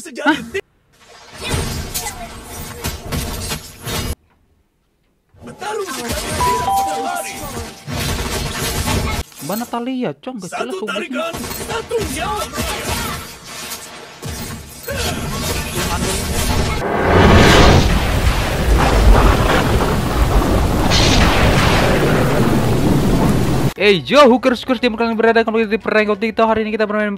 sejati. Bertarung sejati tidak pernah lari. Mbak Natalia, cong gak jelas Satu tarikan, satu nyawa berlayar. Yo, hookers di kalian berada kembali di Prank TikTok. Hari ini kita bermain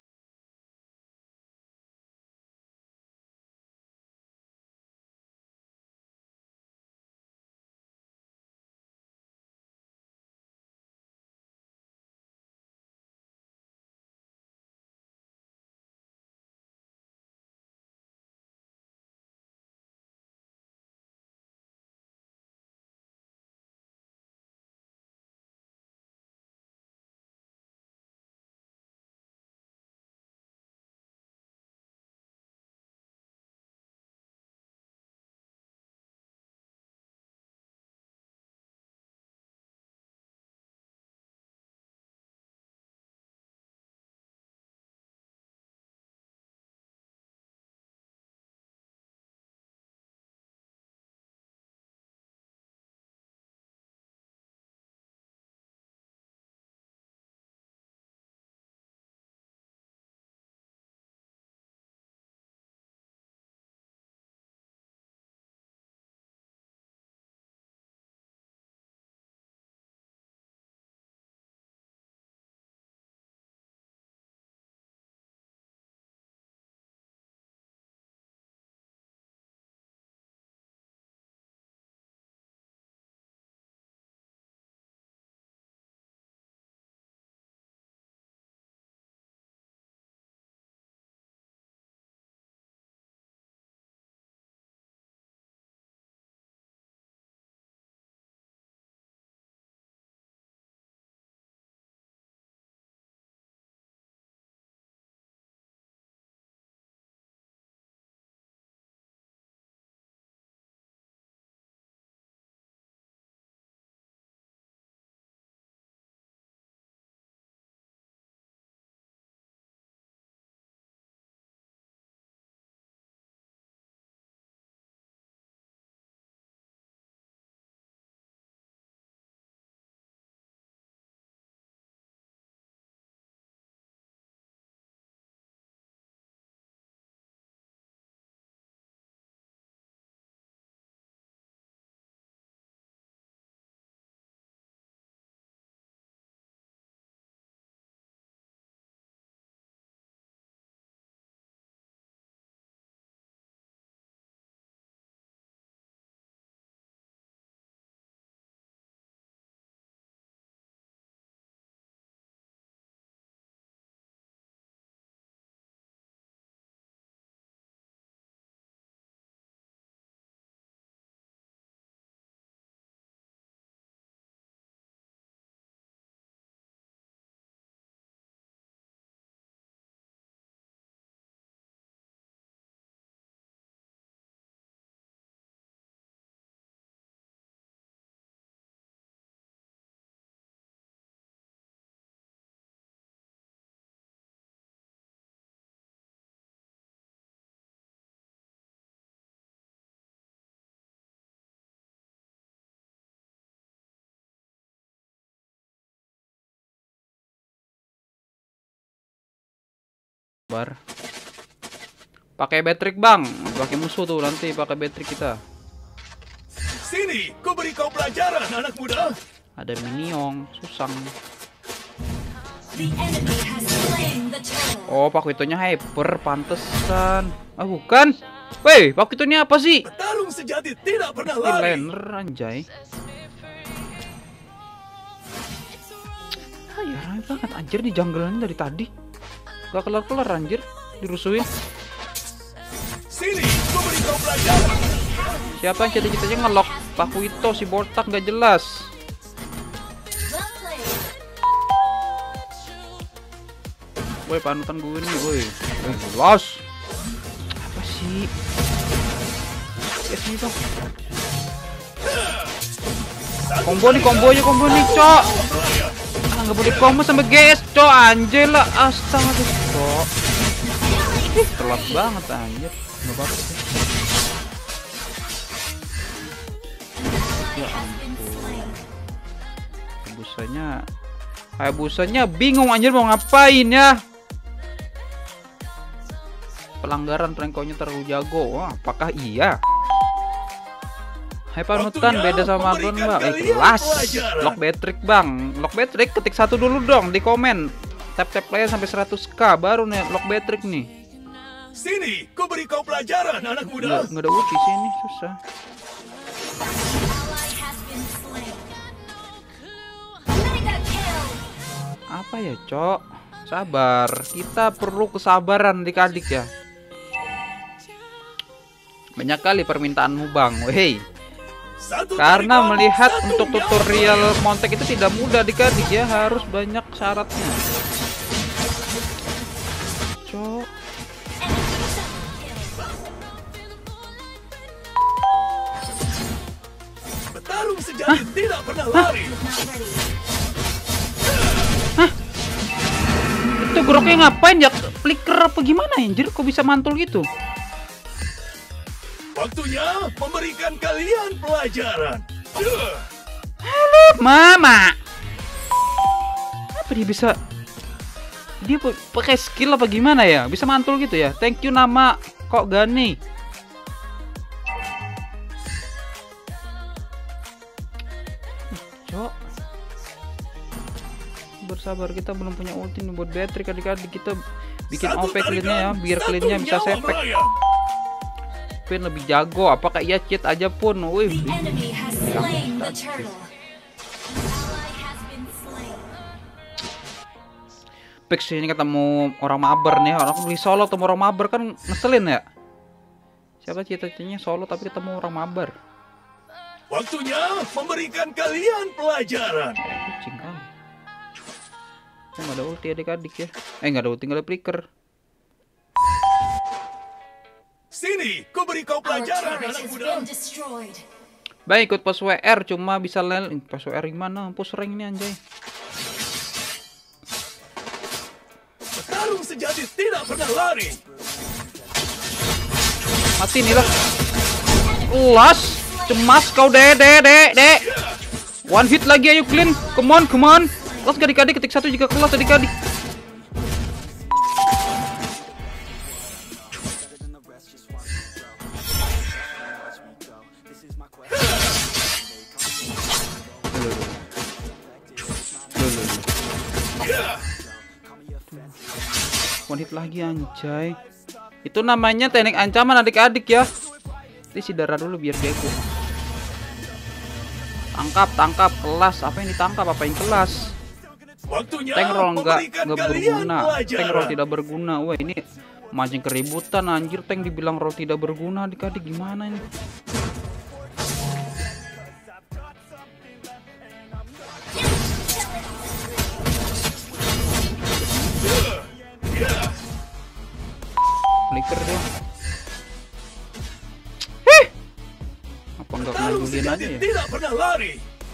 bar. Pakai battery, Bang. Pakai musuh tuh nanti pakai battery kita. Sini, ku beri kau pelajaran, anak muda. Ada minion, susang. Oh, Pakuitonya hyper, pantesan. Ah, bukan. Weh, Pakuitonya apa sih? Bertarung sejati tidak pernah lari. Laner, anjay. Ah, ya rame banget anjir di jungle-nya dari tadi. Gak kelar-kelar anjir, dirusuhin. Sini, ku beri kau pelajaran. Siapa yang cita-citanya ngelok Pakuito si botak gak jelas. Woi, panutan gue nih, woi. Jelas. Apa sih? Ya sini dong. Combo nih, cok. Ah, nggak boleh combo sampai GS, cok. Anjay lah, astaga, cok. Telat banget anjir. Enggak apa-apa sih. Ya ampun. Hayabusanya bingung anjir mau ngapain ya. Pelanggaran Franco-nya terlalu jago. Wah, apakah iya? Hai panutan, beda sama Abron bang. Kelas. Lock Betrick bang. Lock Betrick ketik satu dulu dong di komen. Tap player sampai 100k baru nih Lock Betrick nih. Sini, ku beri kau pelajaran anak muda. Nggak ada ulti sini, susah. Apa ya, Cok? Sabar. Kita perlu kesabaran adik-adik ya. Banyak kali permintaanmu, Bang. Wehey. Karena melihat untuk tutorial Montek itu tidak mudah adik-adik ya, harus banyak syaratnya. Cok. Bertarung sejati tidak pernah lari. Hah? Itu Groknya ngapain ya? Flicker apa gimana anjir? Kok bisa mantul gitu? Waktunya memberikan kalian pelajaran. Halo, Mama. Apa dia bisa? Dia pakai skill apa gimana ya? Bisa mantul gitu ya? Thank you nama kok Gani. Cok. Bersabar, kita belum punya ulti nih buat Betrick adik-adik. Kita bikin OP clean-nya ya, biar clean-nya bisa sepek. Pin lebih jago, apakah ia cheat aja pun? Wih. Pix ini ketemu orang mabar nih, orang beli solo ketemu orang mabar kan ngeselin ya. Siapa cita-citanya solo tapi ketemu orang mabar. Waktunya memberikan kalian pelajaran. Kucing kan. Nggak ada ulti adik-adik ya. Nggak ada ulti, nggak ada flicker. Sini, ku beri kau pelajaran anak muda. Baik, ikut pos WR cuma bisa lel. Pos WR gimana? Pos rank ini anjay. Bertarung sejati tidak pernah lari. Mati nih lah. Las, cemas kau dek. One hit lagi ayo clean. Come on. Las adik-adik ketik satu jika kelas adik-adik. One hit lagi anjay. Itu namanya teknik ancaman adik-adik ya. Ini si darah dulu biar jago. Tangkap kelas. Apa yang ditangkap? Apa yang kelas? Tank roll nggak berguna. Tank roll tidak berguna. Wah ini mancing keributan anjir. Tank dibilang roll tidak berguna adik-adik, gimana ini? Flicker deh. Apa enggak kena Julian aja ya? Tidak pernah lari.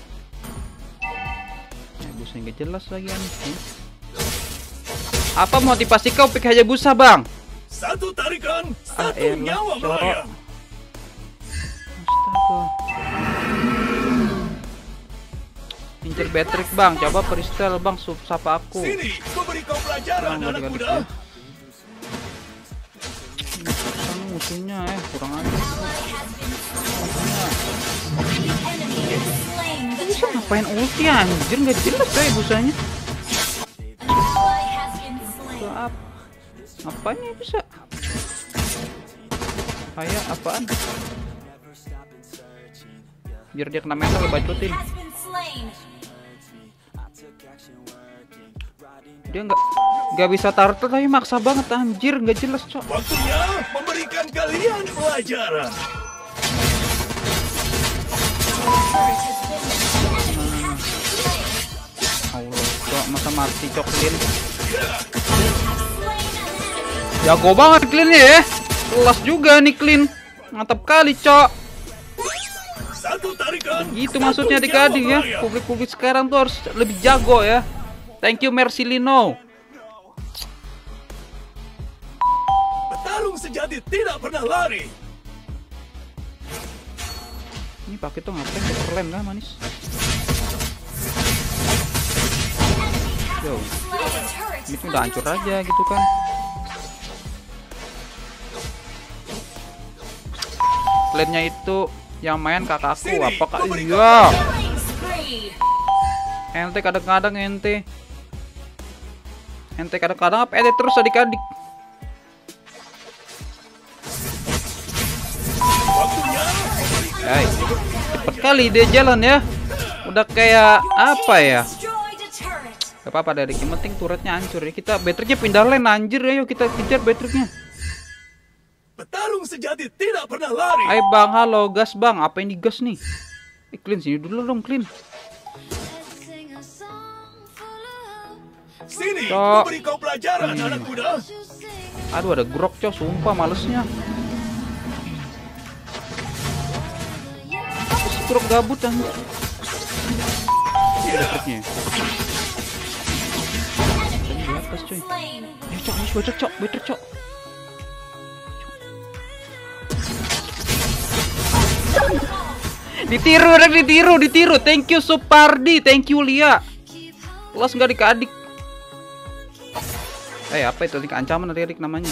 Busnya nggak jelas lagi anjing. Apa motivasi kau pick Hayabusa bang? Satu tarikan, satu nyawa melayang. Astaga. Incer Betrick bang, coba freestyle bang, sapa aku. Sini, ku beri kau pelajaran anak muda. Musuhnya kurang aja. Bisa ngapain ulti anjir, nggak jelas coy busanya. Apaan ya bisa? Kayak apaan? Biar dia kena mental bacotin. Dia nggak bisa turtle tapi maksa banget anjir, nggak jelas cok. Waktunya memberikan kalian pelajaran. Allah cok, masa mati cok clean. Jago banget cleannya ya. Kelas juga nih clean. Mantap kali cok. Satu tarikan. Itu maksudnya adik-adik ya. Publik-publik sekarang tuh harus lebih jago ya. Thank you Mercilino. sejati tidak pernah lari. Ini pakai tuh ngapain? Keren lah manis. Yo, ini udah hancur aja gitu kan. Lainnya itu yang main kakakku. Apakah iya? Ente kadang-kadang ente kadang-kadang apa ente terus adik-adik. Hai, cepet kali dia jalan ya. Udah kayak apa ya? Gak apa-apa dari yang penting turretnya hancur ya. Kita baterainya pindah lane anjir, ayo kita kejar baterainya. Petarung sejati tidak pernah lari. Hai bang, halo gas bang. Apa ini gas nih? Clean sini dulu dong, clean. Sini, Cok. beri kau pelajaran anak muda. Aduh ada grok cok, sumpah malesnya. Apa sih grok gabut anjir? Baterainya. Di atas coy. Ayo cok, harus bater cok, bater cok. Ditiru. Thank you Supardi, thank you Lia. Kelas nggak adik-adik. Apa itu? Ancaman adik-adik namanya.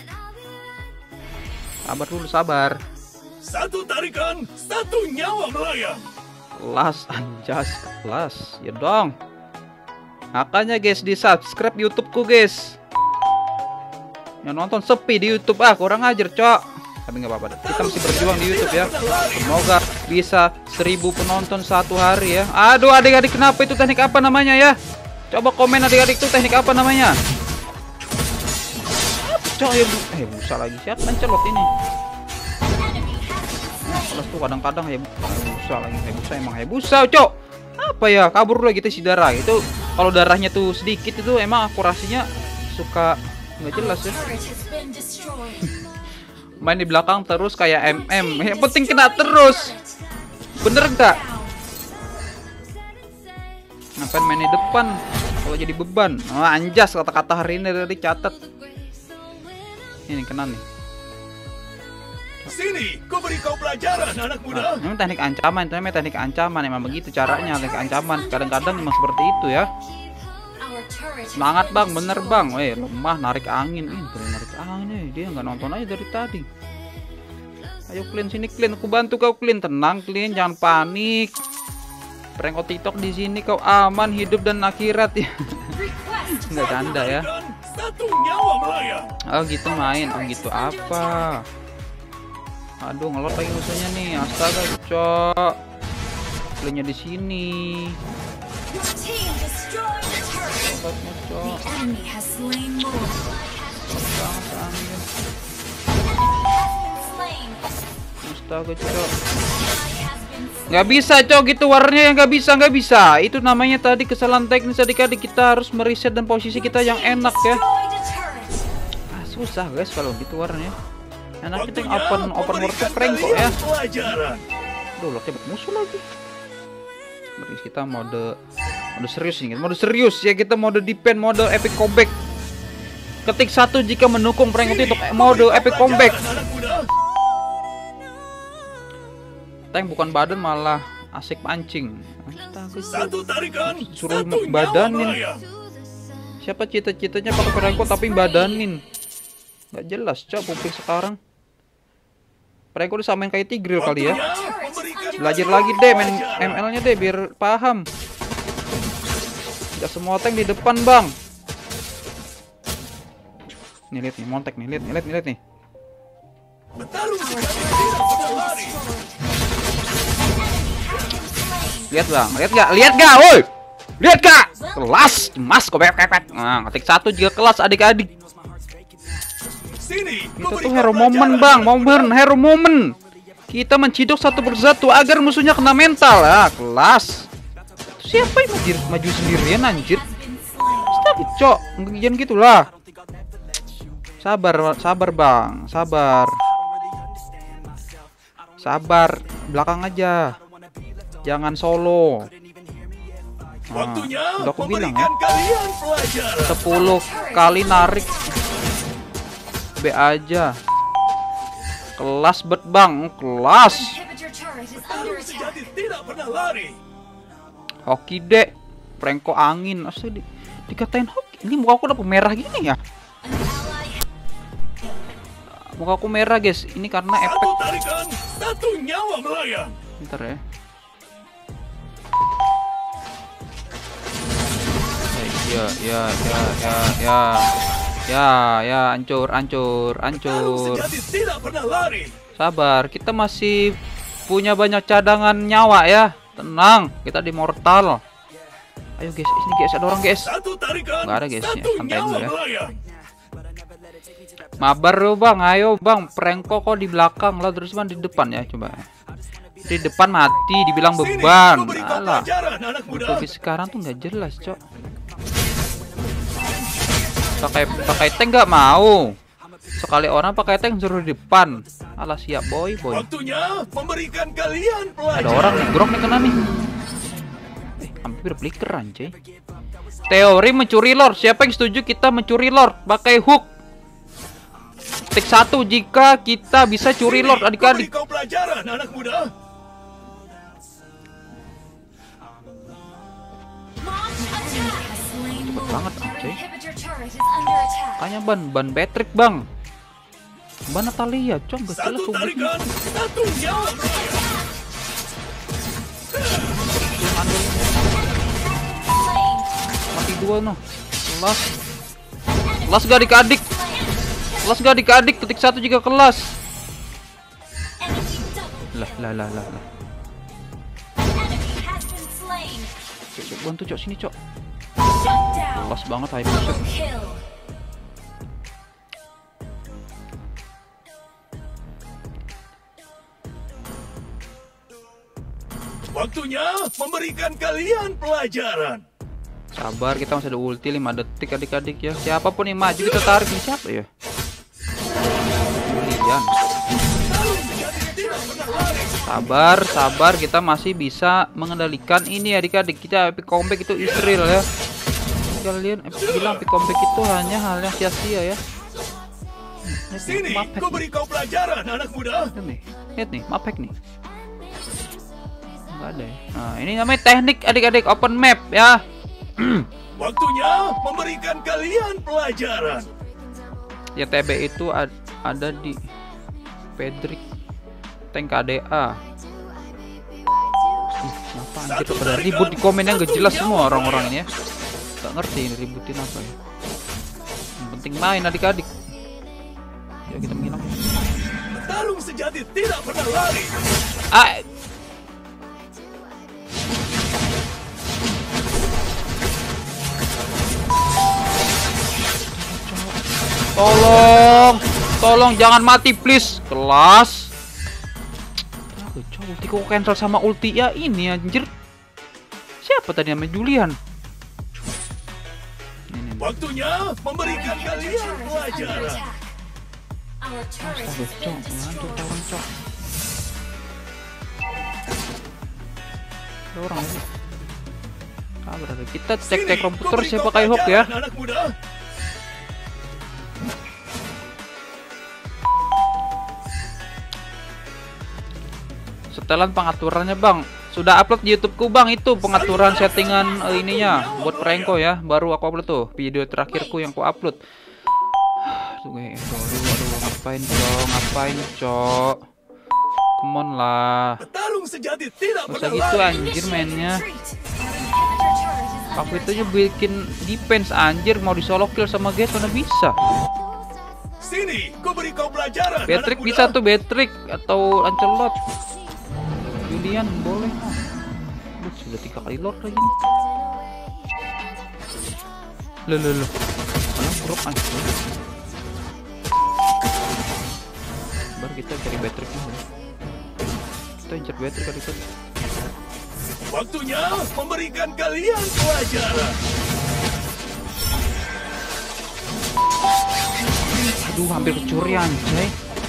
Sabar dulu, sabar. Satu tarikan, satu nyawa melayang. Kelas anjas, kelas. Ya dong. Makanya guys, di subscribe YouTubeku guys. Yang nonton sepi di YouTube kurang ajar cok. Tapi nggak apa-apa, kita masih berjuang di YouTube ya. Semoga bisa 1000 penonton satu hari ya. Aduh adik-adik, kenapa itu teknik apa namanya ya? Coba komen adik-adik, itu teknik apa namanya? Cok ya, busa lagi. Siapa yang celot ini? Kelas tuh kadang-kadang busa lagi. Emang busa cok. Apa ya, kabur lagi gitu si darah. Itu kalau darahnya tuh sedikit itu emang akurasinya suka nggak jelas ya. Main di belakang terus kayak yang penting kena terus. Bener nggak? Ngapain main di depan kalau jadi beban? Anjas kata-kata hari ini dari catat. Ini kena nih. Sini, beri kau pelajaran anak muda. Memang teknik ancaman, itu namanya teknik ancaman. Emang begitu caranya, teknik ancaman. Kadang-kadang memang seperti itu ya. Semangat bang, bener bang. Lemah narik angin. Narik angin dia nggak nonton aja dari tadi. Ayo clean sini, clean. Aku bantu kau clean. Tenang clean, jangan panik. Prank TikTok di sini kau aman hidup dan akhirat ya. Nggak canda ya. Satu nyawa melayang. Oh gitu main, oh gitu apa? Aduh ngelot lagi musuhnya nih, astaga cok. Cleannya di sini. Obatnya cok. Astaga cok. Nggak bisa cok, gitu warnanya yang nggak bisa. Itu namanya tadi kesalahan teknis adik-adik. Kita harus mereset dan posisi kita yang enak ya. Susah guys kalau gitu warnanya. Enak kita yang open world prank kok ya. Duh, loknya musuh lagi. Berarti kita mode serius nih. Mode serius ya, kita mode defend, mode epic comeback. Ketik 1 jika mendukung prank itu untuk mode epic comeback. Tank bukan badan malah asik pancing. Satu tarikan, suruh badanin. Siapa cita-citanya pakai perangko tapi badanin? Gak jelas cok publik sekarang. Perangko udah samain kayak Tigreal kali ya. Belajar lagi deh main ML-nya deh biar paham. Gak semua tank di depan bang. Nih lihat nih, montek nih, lihat nih. Lihat bang, lihat gak, woi, lihat gak, kelas, cemas, kobek. Nah, ketik 1 juga kelas adik-adik. Itu tuh hero moment bang, hero moment. Kita menciduk satu persatu agar musuhnya kena mental ya, kelas. Itu siapa yang maju sendirian anjir? Astaga, cok, jangan gitulah. Sabar bang, sabar, belakang aja. Jangan solo. Nah, udah aku bilang ya. 10 kali narik B aja. Kelas bet bang, kelas. Inhibitor turret is under Petarung attack. sejati tidak pernah lari. Hoki dek, prengko angin. Asli dikatain hoki. Ini muka aku udah merah gini ya. An ally Muka aku merah guys. Ini karena efek. Satu tarikan, satu nyawa melayang. Bentar ya. Ya, hancur. Petarung sejati tidak pernah lari. Sabar, kita masih punya banyak cadangan nyawa ya. Tenang, kita di mortal. Ayo guys, ini guys ada orang guys. Satu tarikan, Nggak ada, guys, ya. satu Santai nyawa dulu ya. melayang. Mabar lo bang, ayo bang. Prengko kok di belakang lah, terus bang di depan ya coba. Di depan mati, dibilang Sini, beban. kuberi kau Alah, pelajaran, anak muda. tapi sekarang tuh nggak jelas cok. Pakai tank nggak mau. Sekali orang pakai tank suruh di depan. Alah siap boy. Waktunya memberikan kalian Ada pelajaran. orang nih, grok nih kena nih. Hampir flicker anjay. Teori mencuri lord. Siapa yang setuju kita mencuri lord pakai hook? Tik 1 jika kita bisa curi Sini, lord adik-adik. kuberi kau pelajaran, anak muda. launch attack. Has slain Cepet Lord. banget, Our anjay. inhibitor turret is under attack. Tanya ban Patrick bang. Ban Natalia, cok gak jelas Satu tuh. tarikan, satu nyawa melayang. Slain. Mati dua noh. Kelas gak adik-adik. Kelas gak adik-adik. Ketik 1 juga kelas. Enemy double. Lah. An enemy has been slain. Cok, bantu cok sini cok. Shut down. Kelas banget hype. Double kill. Waktunya memberikan kalian pelajaran. Sabar, kita masih ada ulti 5 detik adik-adik ya. Siapapun yang maju kita tarik nih siapa ya? Julian. Sabar, kita masih bisa mengendalikan ini adik-adik. Kita epic comeback itu Israel ya. Kalian bilang epic comeback itu hanya hal yang sia-sia ya. Sini, Mapek kuberi kau pelajaran, anak muda. lihat nih, mapek nih. Enggak ada ya. Nah, ini namanya teknik adik-adik open map ya. Waktunya memberikan kalian pelajaran. Ya TB itu ada di Pedrick tank KDA. Kenapa anjir pada ribut di komen yang gak jelas semua orang-orang ini ya. Gak ngerti ini ributin apa ya. Yang penting main adik-adik. Ya kita menghilang. Petarung sejati tidak pernah lari. Tolong jangan mati please. Kelas. Ulti kok cancel sama ulti ya ini anjir. Siapa tadi namanya Julian? Ini. Waktunya memberikan kalian Turret is under pelajaran. attack. Our turret Aduh, has cok, been ngantuk destroyed. orang cok. Ada orang lagi. Sabar ada. Kita cek komputer kuberi siapa kau kayak hook ya. pelajaran, anak muda. Setelan pengaturannya bang. Sudah upload di YouTubeku bang itu pengaturan settingan ininya buat Prengko ya. Baru aku upload tuh video terakhirku yang aku upload. Aduh, ngapain cok? Come on lah. Petarung sejati tidak Masa pernah gitu lari. anjir mainnya. Retreat. Our inhibitor turret is Aku under itu bikin defense anjir mau di solo kill sama guys mana bisa. Sini, kuberi kau pelajaran. Patrick anak bisa muda. tuh Patrick atau Lancelot. Julian boleh. Aduh, sudah 3 kali lord lagi nih. Loh. Malah drop anjir. Baru kita cari Patrick dulu. Kita incer Patrick kali. Waktunya memberikan kalian pelajaran. Aduh, hampir kecuri anjay.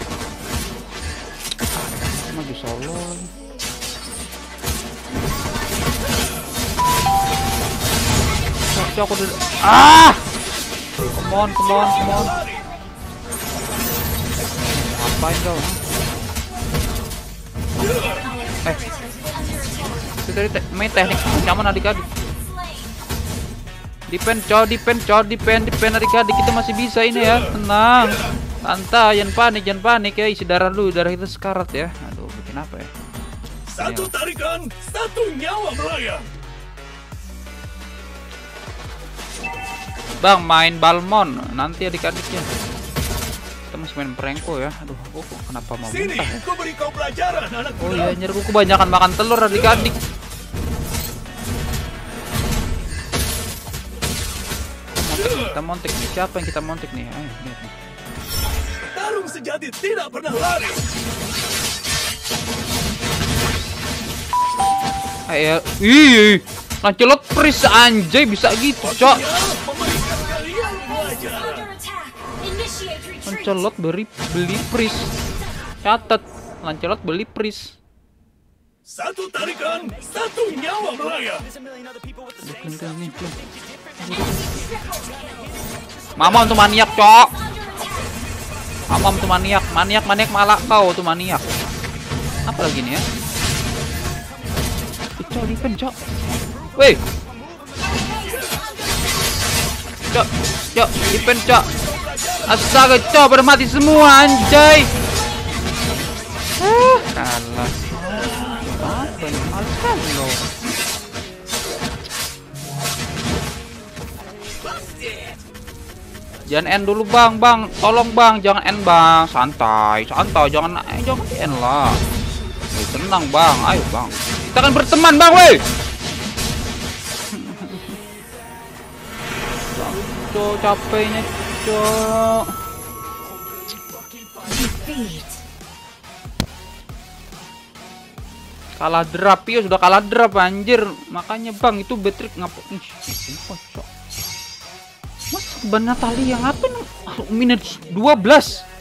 Maju solo. Cok, aku udah. Come on. Lari. Ngapain kau? Itu tadi main teknik ancaman adik-adik. Defend adik-adik, kita masih bisa ini ya. Tenang. Santai, jangan panik ya. Isi darah dulu, darah kita sekarat ya. Aduh, bikin apa ya? Satu tarikan, satu nyawa melayang. Bang, main Balmon nanti adik-adiknya. Kita masih main Prengko ya. Aduh, aku kenapa mau Sini, muntah ya? ku beri kau pelajaran, anak Oh muda. iya, nyerku kebanyakan makan telur adik-adik. Kita montek nih. Siapa yang kita montek nih? Ayo, lihat nih. Tarung sejati tidak pernah lari. Ayo, ih, Lancelot Pris anjay bisa gitu, Cok. Ya, memberikan kalian pelajaran. Under attack. Initiate retreat. Lancelot beli Pris. Catat, Lancelot beli Pris. Satu tarikan, satu nyawa melayang. Mama untuk maniak, Cok. Mama untuk maniak, maniak malah kau tuh maniak. Apa lagi nih ya? Cok, defend, Cok. Weh. Cok, defend, Cok. Astaga, Cok, pada mati semua anjay. Kalah. Apa ini? Males kan lo. Jangan end dulu bang, tolong bang, jangan end bang, santai, jangan end lah. Tenang bang, ayo bang, kita akan berteman bang, weh. Cok, capeknya cok. Defeat. Kalah drop ya, sudah kalah drop anjir. Makanya bang, itu Beatrix ngapain? Mas ban Natalia yang ngapain? Minus 12.